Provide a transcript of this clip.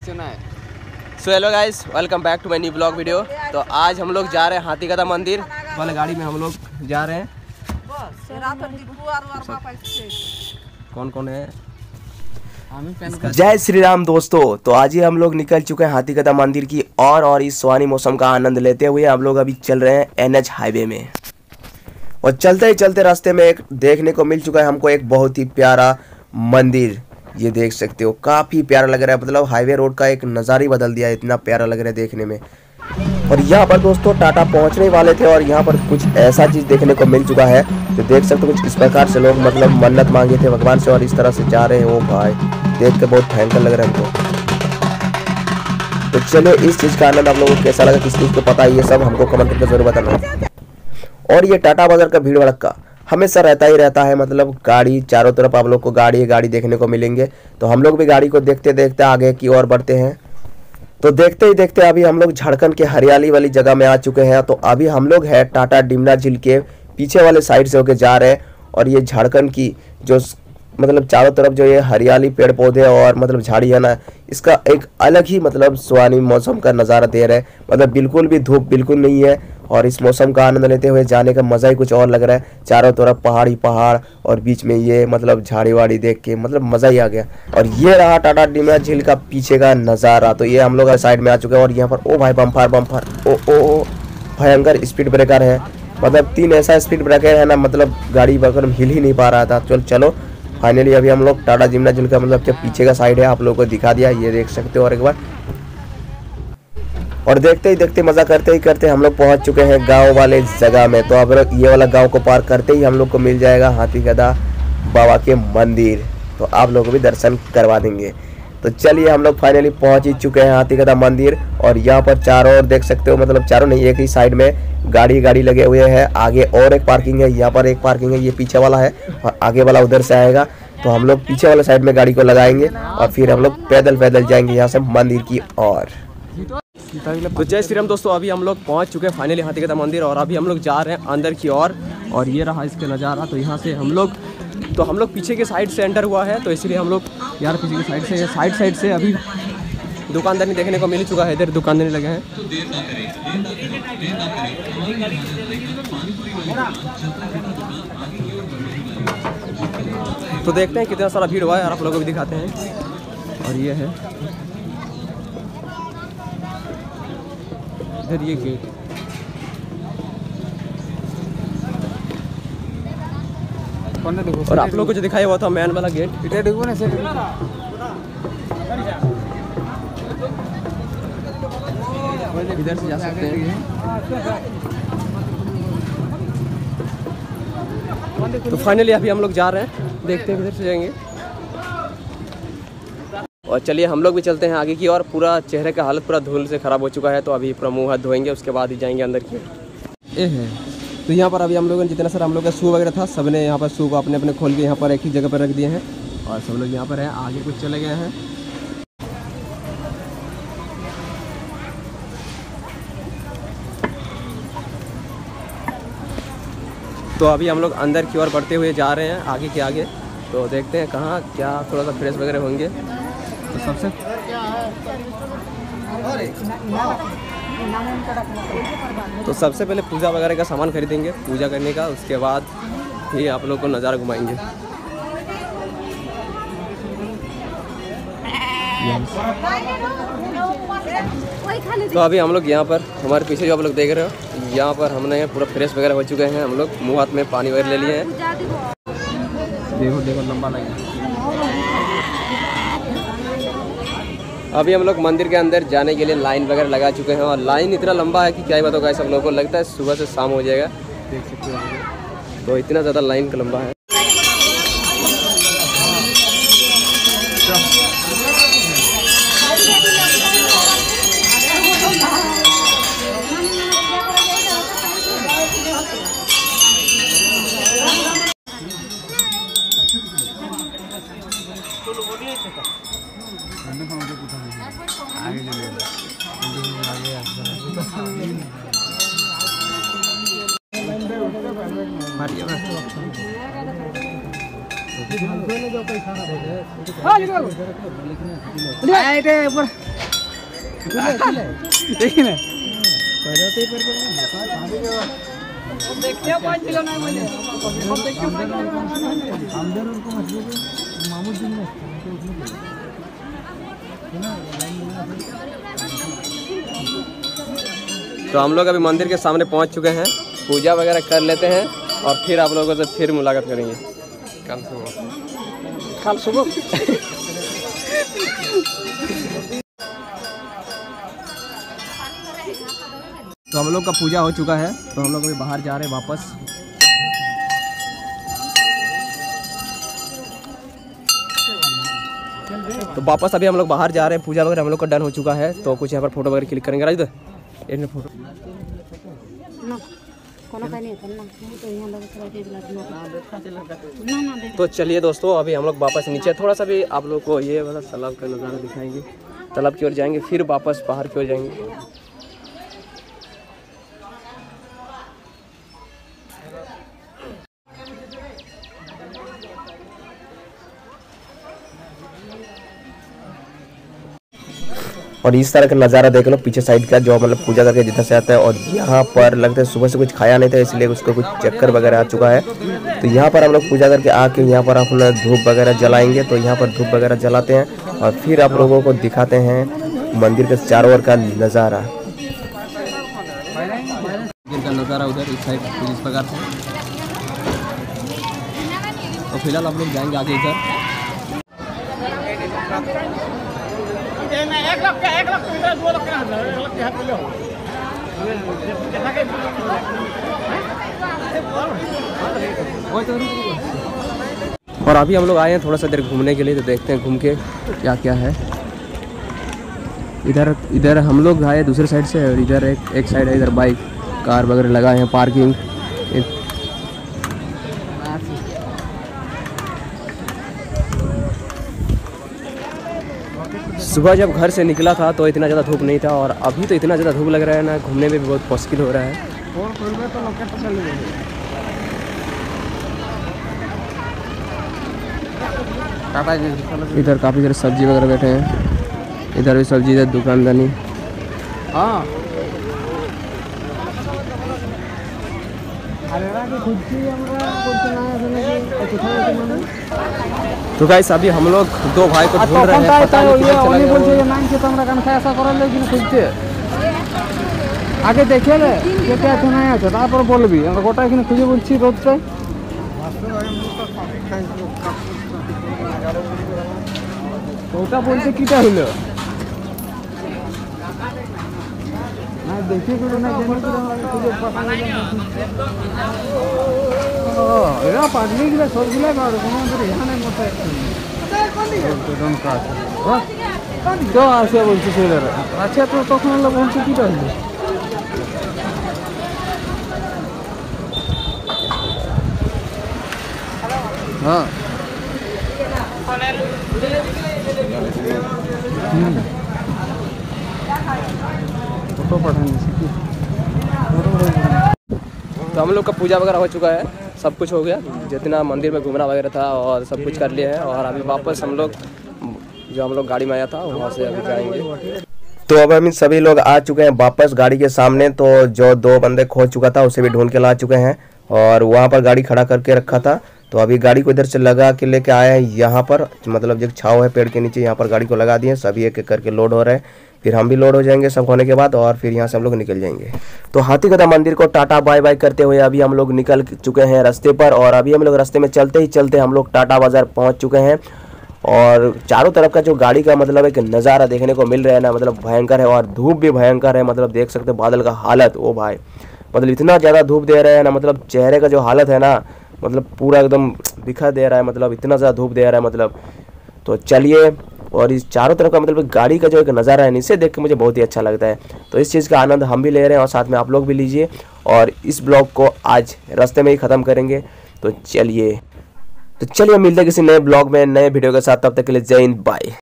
So hello guys, welcome back to my new blog video. तो आज हम लोग जा रहे हैं हाथीगदा मंदिर वाले गाड़ी में हम लोग जा रहे हैं। कौन कौन है? जय श्री राम दोस्तों। तो आज ही हम लोग निकल चुके हैं हाथीगदा मंदिर की और इस सुहानी मौसम का आनंद लेते हुए हम लोग अभी चल रहे हैं NH हाईवे में। और चलते ही चलते रास्ते में एक देखने को मिल चुका है हमको एक बहुत ही प्यारा मंदिर। ये देख सकते हो, काफ़ी प्यारा लग रहा है। मतलब हाईवे रोड का एक नज़ारा ही बदल दिया है, इतना प्यारा लग रहा है देखने में। और यहाँ पर दोस्तों टाटा पहुँचने वाले थे और यहाँ पर कुछ ऐसा चीज़ देखने को मिल चुका है। तो देख सकते हो कुछ इस प्रकार से लोग मतलब मन्नत मांगे थे भगवान से और इस तरह से जा रहे हैं। ओ भाई, देख के बहुत भयंकर लग रहा है हमको। तो चलो इस चीज़ का आनंद आप लोगों को कैसा लगा, किस चीज़ को पता है, ये सब हमको कमेंट करके जरूर बताना। और ये टाटा बाजार का भीड़ भड़का हमेशा रहता ही रहता है। मतलब गाड़ी चारों तरफ आप लोग को गाड़ी देखने को मिलेंगे। तो हम लोग भी गाड़ी को देखते देखते आगे की ओर बढ़ते हैं। तो देखते ही देखते अभी हम लोग झारखंड के हरियाली वाली जगह में आ चुके हैं। तो अभी हम लोग है टाटा डिमना झील के पीछे वाले साइड से होके जा रहे हैं। और ये झारखंड की जो मतलब चारों तरफ जो ये हरियाली पेड़ पौधे और मतलब झाड़ी है ना, इसका एक अलग ही मतलब सुहानी मौसम का नज़ारा दे रहा है। मतलब बिल्कुल भी धूप बिल्कुल नहीं है और इस मौसम का आनंद लेते हुए जाने का मज़ा ही कुछ और लग रहा है। चारों तरफ पहाड़ ही पहाड़ और बीच में ये मतलब झाड़ी वाड़ी देख के मतलब मज़ा ही आ गया। और ये रहा टाटा डिमना झील का पीछे का नज़ारा। तो ये हम लोग साइड में आ चुके हैं और यहाँ पर ओ भाई बम्फर ओ भयंकर स्पीड ब्रेकर है। मतलब 3 ऐसा स्पीड ब्रेकर है ना, मतलब गाड़ी बगैर हिल ही नहीं पा रहा था। चलो फाइनली अभी हम लोग टाटा डिमना झील का मतलब जो पीछे का साइड है आप लोगों को दिखा दिया, ये देख सकते हो और एक बार। और देखते ही देखते मज़ा करते ही करते हम लोग पहुंच चुके हैं गांव वाले जगह में। तो अब ये वाला गांव को पार करते ही हम लोग को मिल जाएगा हाथीगदा बाबा के मंदिर। तो आप लोगों को भी दर्शन करवा देंगे। तो चलिए हम लोग फाइनली पहुंच ही चुके हैं हाथीगदा मंदिर। और यहाँ पर चारों ओर देख सकते हो, मतलब चारों नहीं एक ही साइड में गाड़ी लगे हुए हैं। आगे और एक पार्किंग है, यहाँ पर एक पार्किंग है, ये पीछे वाला है और आगे वाला उधर से आएगा। तो हम लोग पीछे वाले साइड में गाड़ी को लगाएंगे और फिर हम लोग पैदल जाएंगे यहाँ से मंदिर की ओर। तो जय श्री राम दोस्तों, अभी हम लोग पहुंच चुके हैं फाइनली हाथीगदा मंदिर और अभी हम लोग जा रहे हैं अंदर की ओर। और ये रहा इसके नज़ारा। तो यहाँ से हम लोग पीछे के साइड से एंटर हुआ है। तो इसलिए हम लोग यार पीछे के साइड से अभी दुकानदारी देखने को मिल चुका है। इधर दुकानदारी लगे हैं। तो देखते हैं कितना सारा भीड़ हुआ है और आप लोगों को भी दिखाते हैं। और ये है इधर ये गेट। और आप लोगों को जो दिखाया हुआ था मैन वाला गेट, इधर से जा सकते हैं। तो फाइनली अभी हम लोग जा रहे हैं, देखते हैं किधर से जाएंगे। और चलिए हम लोग भी चलते हैं आगे की और। पूरा चेहरे का हालत पूरा धूल से ख़राब हो चुका है। तो अभी पूरा मुँह हाथ धोएंगे, उसके बाद ही जाएंगे अंदर की। ये है तो यहाँ पर अभी हम लोगों ने जितना सारा हम लोग का शू वगैरह था, सब ने यहाँ पर शू को अपने अपने खोल के यहाँ पर एक ही जगह पर रख दिए हैं। और सब लोग यहाँ पर हैं, आगे कुछ चले गए हैं। तो अभी हम लोग अंदर की ओर बढ़ते हुए जा रहे हैं आगे के आगे। तो देखते हैं कहाँ क्या थोड़ा सा फ्रेश वगैरह होंगे। तो सबसे पहले पूजा वगैरह का सामान खरीदेंगे पूजा करने का, उसके बाद ही आप लोग को नज़ारा घुमाएंगे। तो अभी हम लोग यहाँ पर हमारे पीछे जो आप लोग देख रहे हो, यहाँ पर हमने पूरा फ्रेश वगैरह हो चुके हैं। हम लोग मुँह हाथ में पानी वगैरह ले लिए हैं। देखो लंबा लगा। अभी हम लोग मंदिर के अंदर जाने के लिए लाइन वगैरह लगा चुके हैं। और लाइन इतना लंबा है कि क्या ही बात होगा, सब लोगों को लगता है सुबह से शाम हो जाएगा। देख सकते हो तो इतना ज़्यादा लाइन का लंबा है। तो हम लोग अभी मंदिर के सामने पहुंच चुके हैं, पूजा वगैरह कर लेते हैं और फिर आप लोगों से फिर मुलाकात करेंगे कल सुबह। तो हम लोग का पूजा हो चुका है, तो हम लोग अभी बाहर जा रहे हैं वापस। तो वापस अभी हम लोग बाहर जा रहे हैं, पूजा वगैरह हम लोग का डन हो चुका है। तो कुछ यहाँ पर फोटो वगैरह क्लिक करेंगे। राइट फोटो तो चलिए दोस्तों, अभी हम लोग वापस नीचे थोड़ा सा भी आप लोग को ये वाला तालाब का नज़ारा दिखाएंगे। तालाब की ओर जाएंगे, फिर वापस बाहर की ओर जाएंगे। और इस तरह का नज़ारा देख लो पीछे साइड का, जो मतलब पूजा करके जितना से आता है। और यहाँ पर लगता है सुबह से कुछ खाया नहीं था, इसलिए उसको कुछ चक्कर वगैरह आ चुका है। तो यहाँ पर हम लोग पूजा करके आके यहाँ पर अपना धूप वगैरह जलाएंगे। तो यहाँ पर धूप वगैरह जलाते हैं और फिर आप लोगों को दिखाते हैं मंदिर के चारों ओर का नज़ारा। मंदिर का नज़ारा उधर इस साइड कुछ इस प्रकार से। तो फिलहाल आप लोग जाएंगे आगे इधर। और अभी हम लोग आए हैं थोड़ा सा देर घूमने के लिए, तो देखते हैं घूम के क्या क्या है। इधर हम लोग आए दूसरे साइड से, और इधर एक साइड है, इधर बाइक कार वगैरह लगाए हैं पार्किंग। सुबह जब घर से निकला था तो इतना ज़्यादा धूप नहीं था, और अभी तो इतना ज़्यादा धूप लग रहा है ना, घूमने में भी बहुत मुश्किल हो रहा है। इधर काफ़ी सारे सब्जी वगैरह बैठे हैं, इधर भी सब्जी, इधर दुकानदानी। हाँ तो गाइस अभी हम लोग दो भाई को ढूंढ रहे हैं, पता नहीं किधर चला गया वो। आगे देखे बोलबी गोटा खुजे बोलছি রোদটাই ওটা বলতে কিটা হলো না দেখে গুলো না খুঁজে এরা পাগলি গুলো সবগুলো কোনো এখানে মতো তো আসে বলছি ছেলেরা। আচ্ছা তো তখন হলো বলছে কিটা হলো। हाँ तो हम लोग का पूजा वगैरह हो चुका है, सब कुछ हो गया, जितना मंदिर में घूमना वगैरह था और सब कुछ कर लिया है। और अभी वापस हम लोग जो हम लोग गाड़ी में आया था वहाँ से अभी जाएंगे। तो अब हम सभी लोग आ चुके हैं वापस गाड़ी के सामने। तो जो दो बंदे खो चुका था उसे भी ढूंढ के ला चुके हैं, और वहाँ पर गाड़ी खड़ा करके रखा था। तो अभी गाड़ी को इधर से लगा के लेके आए हैं यहाँ पर, मतलब जो छाव है पेड़ के नीचे, यहाँ पर गाड़ी को लगा दिए। सभी एक एक करके लोड हो रहे हैं, फिर हम भी लोड हो जाएंगे सब होने के बाद, और फिर यहाँ से हम लोग निकल जाएंगे। तो हाथीगदा मंदिर को टाटा बाय बाय करते हुए अभी हम लोग निकल चुके हैं रास्ते पर। और अभी हम लोग रास्ते में चलते ही चलते हम लोग टाटा बाजार पहुँच चुके हैं। और चारों तरफ का जो गाड़ी का मतलब एक नज़ारा देखने को मिल रहा है ना, मतलब भयंकर है। और धूप भी भयंकर है, मतलब देख सकते बादल का हालत, ओ भाई मतलब इतना ज़्यादा धूप दे रहे हैं ना, मतलब चेहरे का जो हालत है ना, मतलब पूरा एकदम दिखा दे रहा है, मतलब इतना ज़्यादा धूप दे रहा है मतलब। तो चलिए, और इस चारों तरफ का मतलब गाड़ी का जो एक नज़ारा है, इसे देख के मुझे बहुत ही अच्छा लगता है। तो इस चीज़ का आनंद हम भी ले रहे हैं और साथ में आप लोग भी लीजिए। और इस ब्लॉग को आज रास्ते में ही ख़त्म करेंगे। तो चलिए मिलते हैं किसी नए ब्लॉग में नए वीडियो के साथ, तब तक के लिए जय हिंद, बाय।